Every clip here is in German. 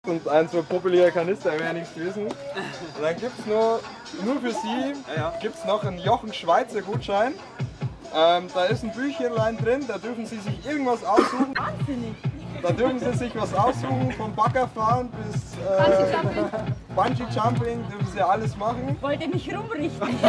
und ein so populärer Kanister, wäre nichts gewesen. Und dann gibt es nur für Sie gibt's noch einen Jochen Schweizer Gutschein. Da ist ein Büchlein drin, da dürfen Sie sich irgendwas aussuchen. Wahnsinnig. Da dürfen Sie sich was aussuchen, vom Baggerfahren bis Bungee Jumping, dürfen Sie alles machen. Wollt ihr mich rumrichten?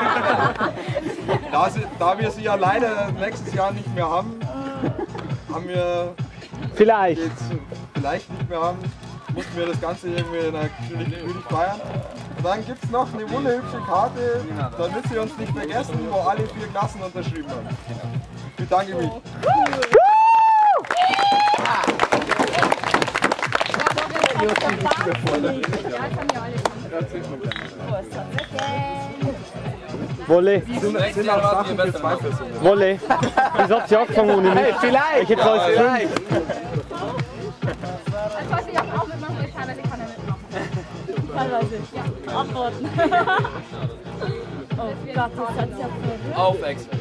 Da wir Sie ja leider nächstes Jahr nicht mehr haben, haben wir Vielleicht nicht mehr haben, mussten wir das Ganze irgendwie natürlich feiern. Und dann gibt es noch eine wunderhübsche Karte, damit Sie uns nicht vergessen, wo alle 4 Klassen unterschrieben haben. Ich bedanke mich. Wolle. Sind auch Sachen für 2 Personen. Wolle. Das hat sie angefangen ohne mich. Hey, vielleicht. Ich hätte alles vielleicht. Das weiß ich auch mitmachen, weil ich teilweise kann er mitmachen. Teilweise? Ja. Antworten. Oh Gott, das hat ja verrückt. Auf extra.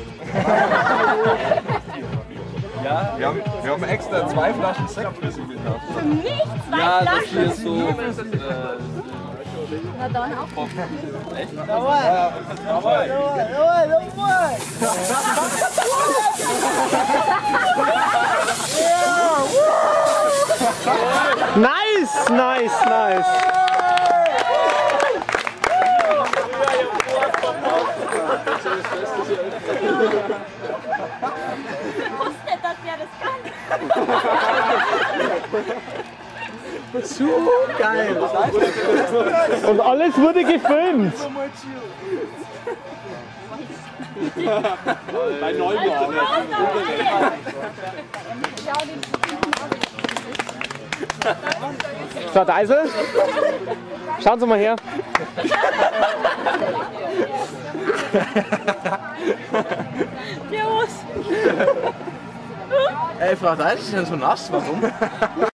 Ja, wir haben extra 2 Flaschen Sekt für Sie gekauft. Für mich 2 Ja, das Flaschen? hier ist so. Na dann auch. Echt? Nice. Ich wusste nicht, dass der das kann. Zu geil. Und alles wurde gefilmt. Bei Neubau. So, Deisel, schauen Sie mal her. Servus. Ey, Frau Deisel ist denn so nass? Warum?